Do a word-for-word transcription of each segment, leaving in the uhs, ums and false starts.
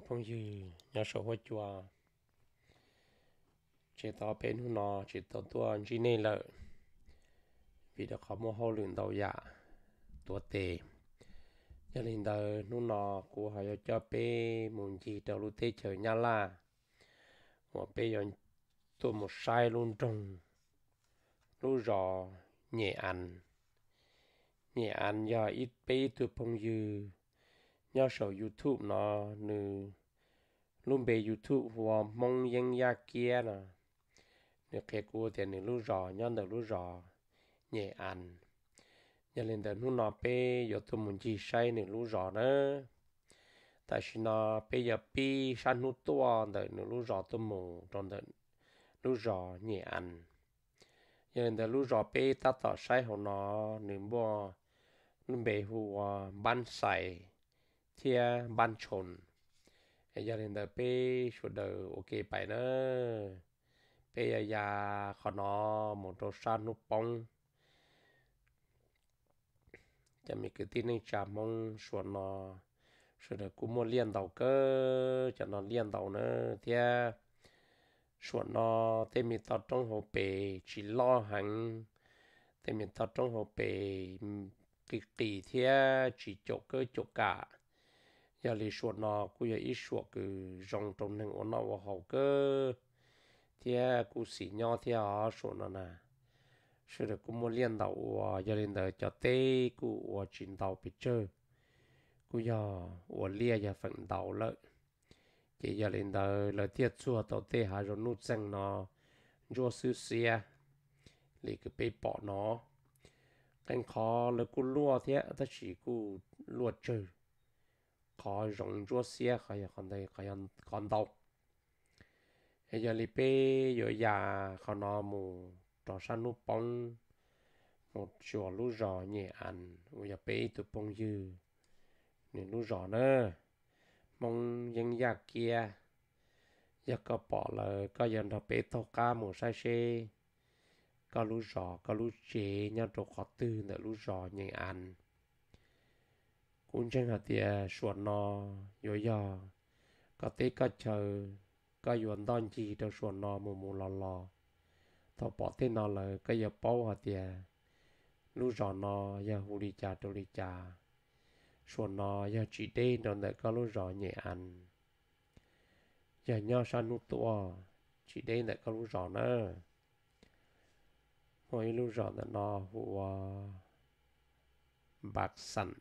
phong dư nhà sổ hoa chùa chỉ tao bên hú nọ chỉ tao tua chỉ nên lợi vì đó có một hồ luyện đầu dạ tua tệ cho nên đời hú nọ của họ cho bé muốn gì đầu lúc tết chờ nhà la một bé yon tua một sai luôn trong lúc rõ nhẹ ăn nhẹ ăn do ít bé tua phong dư nhà sổ YouTube nó nữ luôn bé YouTube và mong dân ya kia nè nếu cái cô thì nếu lúc rõ nhớ được lúc rõ nhẹ ăn nhớ lên đến lúc nào bé giờ tôi muốn chỉ sai nếu lúc rõ nữa tại vì nó bé giờ bé san lúc tua đợi nếu lúc rõ tôi muốn trong đợi lúc rõ nhẹ ăn nhớ lên đến lúc rõ bé ta tỏ sai hồ nó nếu bỏ lúc bé hùa ban sai thia ban chồn giờ lên đến bé số đời ok phải nữa bây giờ ya họ nó một trò san nút bông cho mình cứ tin anh chả mong xuân nó xuân nó cũng muốn liên đầu cơ cho nó liên đầu nữa thì xuân nó thì mình tập trong hồ bể chỉ lo hàng thì mình tập trong hồ bể kỳ kỳ thì chỉ chụp cơ chụp cả giờ thì xuân nó cũng giờ ít xuân cứ rong trong những ổn nào hậu cơ thì cú xì nhau thì họ số nó nè số được cú mua liên đầu à giờ liên đầu cho tê cú ở trên đầu bị chơi cú giờ ở lia giờ phần đầu lợi chỉ giờ liên đầu là tiết xua tàu tê hà rồi nút sang nó cho sư xia lì cái bê bỏ nó cái khó là cú lúa thế ta chỉ cú lúa chơi khó rong cho xia hay còn đây còn còn đầu bây giờ li bê giờ già họ nó mù trò san nút bông một chỗ lú giò nhẹ ăn bây giờ bê tụi bông dư nên lú giò nữa mong dân già kia giờ có bỏ là có dân đó bê thâu cá một sai xe có lú giò có lú chế nhau trò khó tư nữa lú giò nhẹ ăn cũng chẳng hạn thì xuân nó giờ giờ có tết có chờ có yuan đòn gì đâu xuân nó mù mù lò lò thọ bỏ tên nó là cái giờ bao hả tiề lúc rõ nó giờ hù đi cha đâu đi cha xuân nó giờ chỉ đây rồi lại có lúc rõ nhẹ ăn giờ nhau san nút tua chỉ đây lại có lúc rõ nữa mỗi lúc rõ là nó hù bạc sẵn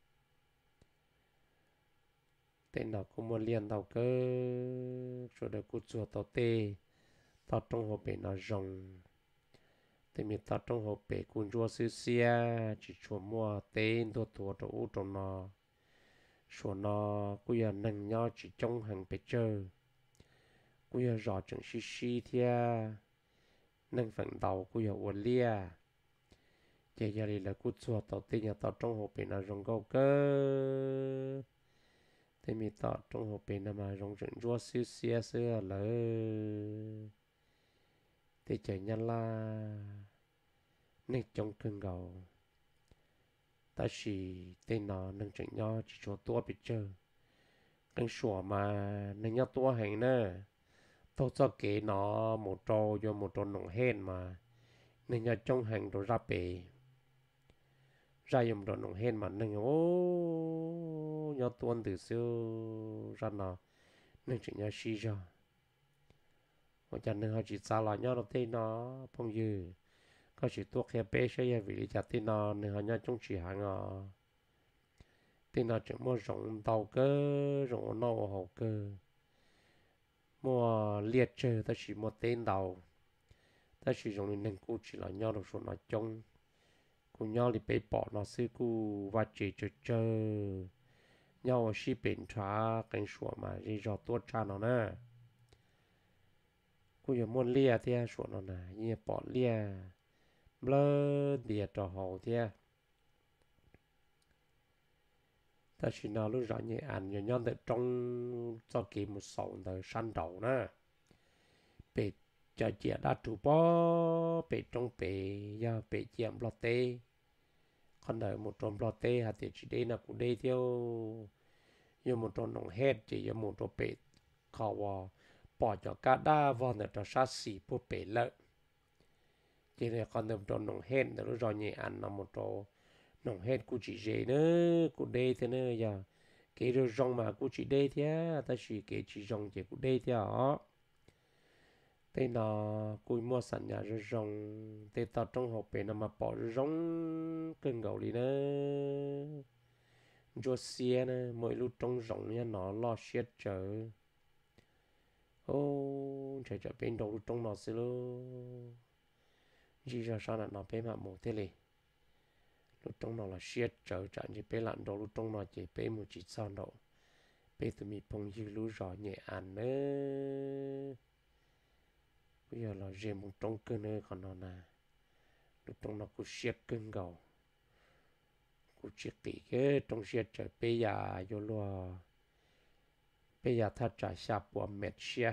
tên nó cũng muốn liên đầu cơ rồi được cút chuột tao tê tao trong hộp bể nó rồng thì mình tao trong hộp bể cuốn chua xứ xia chỉ chua mua tên đồ thua đồ u trong nó số nó cũng giờ nâng nhau chỉ trong hàng bể chơi cũng giờ rõ chẳng xí xí thia nâng phần đầu cũng giờ uốn lia giờ giờ đi là cút chuột tao tê nhà tao trong hộp bể nó rồng câu cơ thì mình tao trong hộp bể nó mà rồng chẳng chua xứ xia xưa lỡ thì chạy nhanh là nên trong cơn gầu ta chỉ tên nó nâng chẳng nhau chỉ cho tua bị chơi cái sủa mà nâng nhau tua hành nè tôi cho kế nó một trò cho một trò nồng hên mà nâng nhau trong hành rồi ra bể ra dùng trò nồng hên mà nâng ô nhau tuôn từ xưa ra nó nâng chẳng nhau xí ra hoặc chẳng nâng họ chỉ xa là nhau nó tên nó phong dư có chỉ tuột khe bé sẽ vì lý do tin nó nên họ nhớ trong chỉ hàng à tin nó chỉ mua rộng tàu cơ rộng nâu hậu cơ mua liệt chơi ta chỉ mua tên tàu ta chỉ dùng nên cô chỉ là nhau được số nó trong cô nhau thì bé bỏ nó sư cô và chỉ chơi chơi nhau chỉ biển trả cái số mà đi rõ tuột cha nó nè cô giờ mua lia thì số nó nè như bỏ lia blơ địa trò hậu thia ta chỉ nói lúc rõ như anh nhớ nhớ trong cho kỳ một sầu đời săn đầu nè bị cho chị đã trụ bó bị trong bị giờ bị chiếm lọt tê còn đợi một trong lọt tê hạt thì chỉ đây là cũng đây theo yêu một trò nông hết chỉ yêu một trò bểเขาว่าปอจะกาด้าวันเดอร์ชาสีผู้เปล่าจีเนี่ยคนเดิมตอนน้องเฮ็ดแต่รู้จอเนี่ยอันนำมาตัวน้องเฮ็ดกูจีเจเนอะกูเดย์เท่เนอะอย่าเกี่ยวจงมากูจีเดย์เท่แต่ชีเกี่ยวจีจงเจกูเดย์เท่อ๋อแต่น่ะกูมัวสัญญาจงแต่ตอนจงหกเป็นนำมาปอจงเกินเกาหลีเนอะจัวเสียเนอะmỗi lúc trong rongเนี่ยnó loเสียเจอ ô trời trời bên đầu trong nó xí lô chỉ ra sao là nó bên mà một thế này lúc trong nó là siết trở trở chỉ bên lặn đầu lúc trong nó chỉ bên một chỉ sao đâu bên tụi mình phong dư lú rõ nhẹ ăn nữa bây giờ là riêng một trong cơn nữa còn nó nè lúc trong nó cũng siết cơn gầu cũng siết tỉ cái trong siết trở bây giờ vô lo bây giờ ta trả xa bộ mệt xia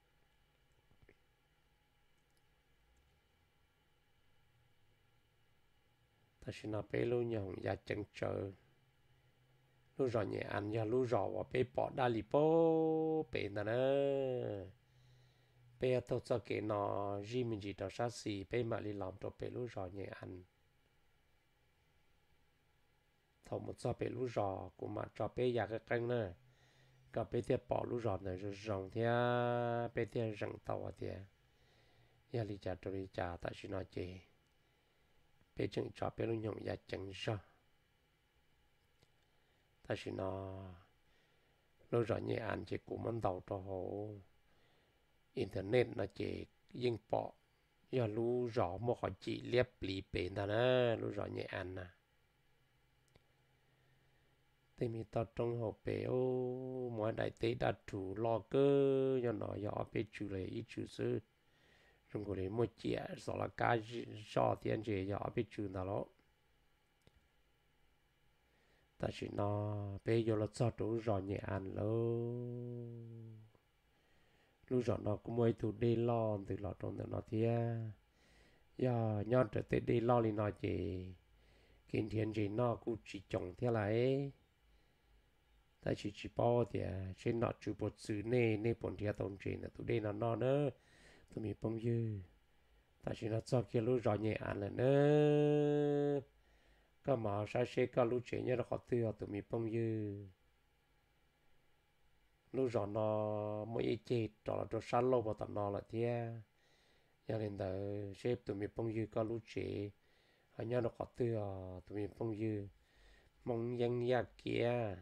ta xin nó bây lâu nhồng ya chân chờ lúc rồi nhẹ ăn ya lúc rồi và bây bỏ đa lì bố bây nè nè bây giờ tôi cho cái nó gì mình chỉ đó sát xì bây mà đi làm cho bây lúc rồi nhẹ ăn thầu một cho bây lúc rồi cũng mà cho bây giờ cái canh nèก็ไปเที่ยวปอรู้รอดหน่อยจะรองเที่ยไปเที่ยวรังเตาเที่ยยาลิจ่าตัวลิจ่าแต่ชินอเจไปจึงจอไปลุงยงยาจังชอแต่ชินอรู้รอดเนี่ยอ่านเจกูมันเดาตัวหัวอินเทอร์เน็ตนะเจยิงปอยารู้รอมั่วขอจีเลียบปลีเป็นแต่นะรู้รอดเนี่ยอ่านนะแต่มีตอนตรงหัวเปโอหมวยได้เตะดัดถูลอเกอร์ยันหน่อยอย่าไปจูเลยอีจูซื้อจงกูเลยมั่วเจี๋ยสละกาจอเตียนเจี๋ยอย่าไปจูนั่นหรอแต่ฉันน่ะไปอยู่แล้วจอดดูรอเนี่ยอันแล้วรู้รอน่ะกูไม่ถูกได้ล้อถึงหลอดตรงนั้นเทียอย่าย้อนจะเตะได้ล้อเลยน่ะเจกินเทียนเจน่ะกูจีจงเท่าไรแต่chỉ chỉ bao thì trên nọ chịu bột xử nè nè bổn thiệt tổng trên là tụi đây nó nó nữa tụi mình bông dư tại chỉ nó cho kia lú rõ nhẹ ăn là nữa cái mà sao sẽ cái lú chuyện như là khó tiêu tụi mình bông dư lú rõ nó mỗi chết đó là cho sát lâu vào tận nó là thế cho nên là xếp tụi mình bông dư cái lú chuyện hay như là khó tiêu tụi mình bông dư mong dân gia kia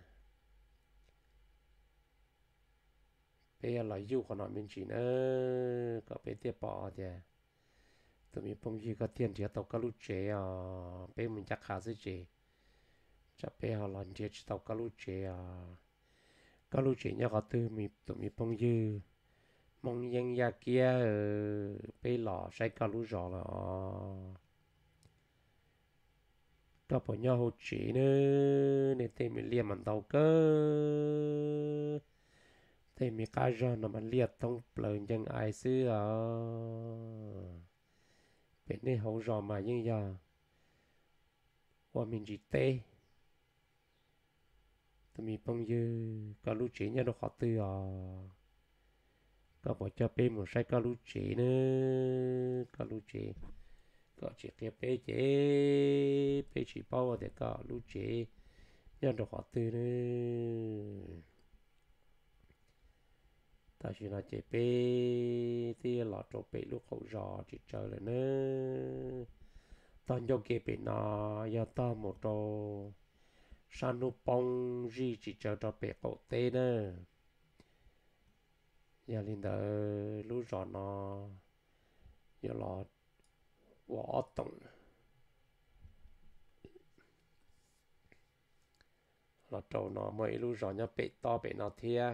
bây giờ là yêu của nó mình chỉ nữa có bây giờ bỏ thì tụi mình phong như có tiền thì tàu cá lú chế à bây mình chắc khá dễ chế chắc bây giờ là chế tàu cá lú chế à cá lú chế nhá có từ mình tụi mình phong như mong dân gia kia bây lò sai cá lú giò là có bỏ nhau hỗ chế nữa nên tên mình liền mình tàu cơ thế mi cá rô nó mà liệt tông plờ dân ai xứ ở bên này hậu rò mà như giờ và mình chỉ tê tụi mình bông dư có lũ chỉ nhau nó khó tư à có bỏ cho bên một sai có lũ chỉ nữa có lũ chỉ có chỉ kia bé chế bé chỉ bao để có lũ chỉ nhau nó khó tư nữa ta chỉ là chế bê thì lọt trộn bê lúc hậu rò chỉ chờ lại nữa ta nhớ cái bê nó giờ ta một trò san nụ bông gì chỉ chờ cho bê cậu tê nữa giờ lên đó lúc rò nó giờ lọt võ tổng lọt trâu nó mấy lúc rò nhá bê to bê nó thia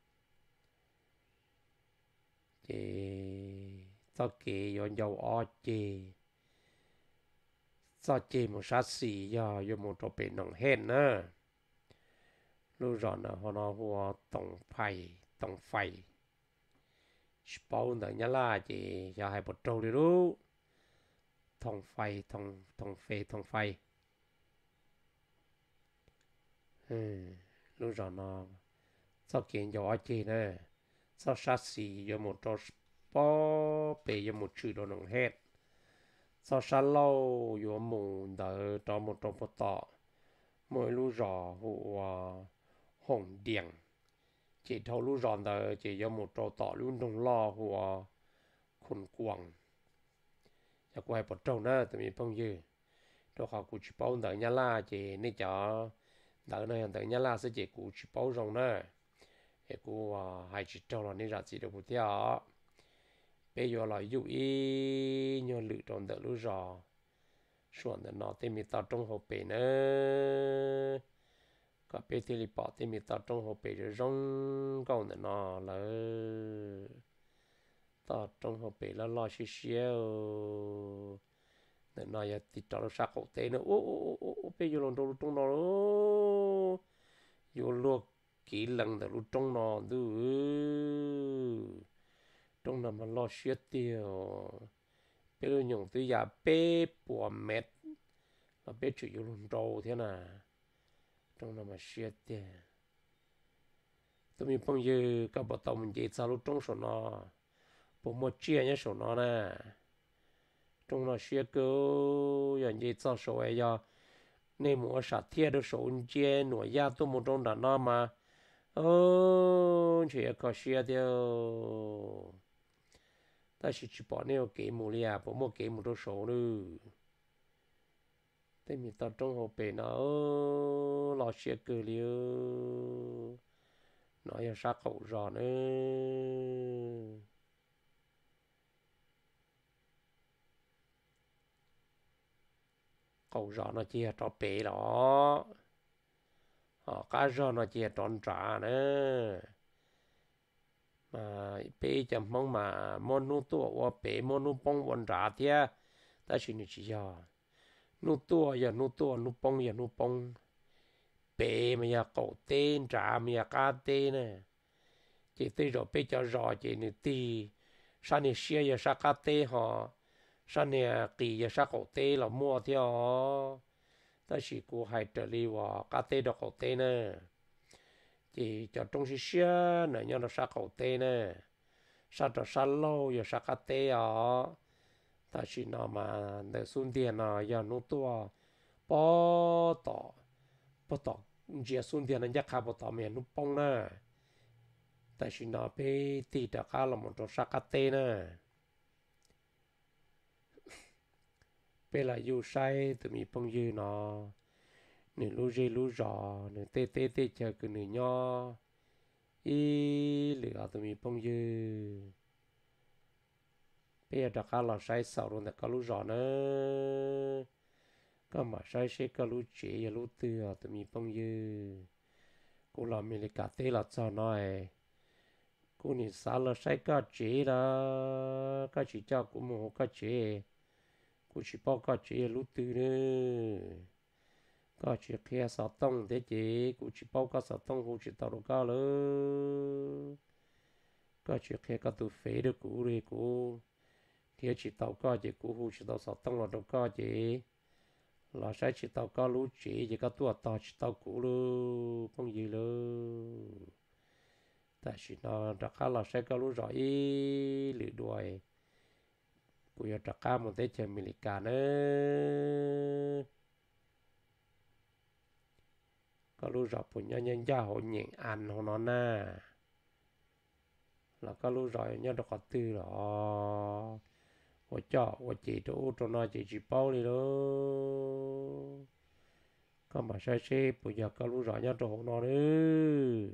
chị cho kỹ yon dầu o chị cho chị một sát xì giờ yo một trò bể nòng hên nữa lúc rồi nó họ nó hoa tổng phai tổng phai bao nữa nhá là chị giờ hai bột trâu đi luôn tổng phai tổng tổng phê tổng phai ừ lúc rồi nó sau kiện gió chị nè sau sát xì do một trò bó bể do một chữ đồ nồng hết sau sát lâu do một đỡ cho một trò bó tọ mỗi lúc rõ hộ hồng điện chỉ thâu lúc rõ đỡ chỉ do một trò tọ lúc đồng lo hộ khôn quăng ya quay bật trâu nữa tụi mình phong dư cho họ cũng chỉ bảo đỡ nhà la chỉ nên cho đỡ này đỡ nhà la sẽ chỉ cũng chỉ bảo rong nữa để cô hai chỉ trâu là nên ra chỉ được một theo bây giờ là dụ ý nhờ lựa chọn đỡ lúc rõ chuẩn là nó tìm ta trong hộp bể nữa có bây thì li bỏ tìm ta trong hộp bể rồi rong câu nữa nó là ta trong hộp bể là lo xí xíu để nói ya thì cho nó sát hậu tế nữa ô ô ô ô bây giờ lần đầu trong nó vô luộc kỹ lần đầu trong nó đưa trong nó mà lo xía tiêu bây giờ nhung từ giờ bé bùa mệt là bé chịu vô lần đầu thế nào trong nó mà xía tiêu tụi mình bây giờ các bạn tao mình dễ sao lúc trong số nó bộ một chia nhá số nó nè trong nó xưa cơอย่างนี้做手哎呀，内膜啥贴的手间，我压都没中的那么，哦，这个写的，但是只把那个给木了，不么给木都手了，但你到中后边那哦，老写个了，那要啥口上呢？câu rõ nó chia cho bể đó họ cá rõ nó chia tròn trả nữa mà bể chấm mong mà món nu tua và bể món nu bông vẫn trả thia ta chỉ như chỉ cho nu tua giờ nu tua nu bông giờ nu bông bể mà giờ cậu tên trả mà giờ cá tên nè chỉ tới rồi bể cho rõ chỉ như tì sao như xia giờ sao cá tên họ sao nè kỳ giờ sao cậu tê là mua theo ta chỉ cố hai trở đi vào cá tê được cậu tê nè chỉ cho trong xí xía nè nhau là sao cậu tê nè sao cho sao lâu giờ sao cá tê à ta chỉ nó mà để xuân tiền à giờ nó tua bó tỏ bó tỏ giờ xuân tiền là nhắc khá bó tỏ miền nó bông nè ta chỉ nó bị tì đã khá là một trò sao cá tê nè bây là yêu sai tụi mình phong dư nó nửa lú dê lú giò nửa tê tê tê chờ cái nửa nho ý lửa tụi mình phong dư bây giờ đặc là sai sầu rồi là có lú giò nữa có mà sai sẽ có lú chế và lú tư tụi mình phong dư cô làm mình cả tê là cho nó ấy cô nhìn sao là sai có chế đó có chỉ cho cũng một có chế cô chỉ bảo có chế lú tư nữa có chỉ kia sao tông thế chị cô chỉ bảo có sao tông cô chỉ tao được cao nữa có chỉ kia có từ phế được cô đi cô kia chỉ tao có chị cô cô chỉ tao sao tông là được có chị là sai chỉ tao có lú chị chỉ có tua tao chỉ tao cô luôn không gì luôn tại chỉ nó đặc khá là sai có lú rõ ý lựa đuổi cô giờ đặc khá một thế chơi mình cả nữa có lúc rõ phụ nhân nhân gia hội nhện ăn họ nó na là có lúc rõ nhân được có tư đó họ cho họ chỉ chỗ cho nó chỉ chỉ bao đi đó có mà sai xe bây giờ có lúc rõ nhân được họ nó nữa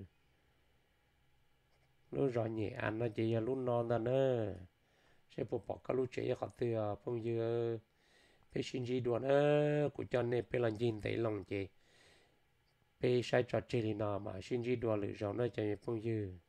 lúc rõ nhẹ ăn nó chỉ là lúc non ta nữa sẽ bộ bỏ có lúc chế họ tư à phong dư phải xin gì đuổi nữa của cho nên phải làm gì thấy lòng chị bây sai trò chơi thì nào mà xin gì đùa lựa chọn nó chạy phong dư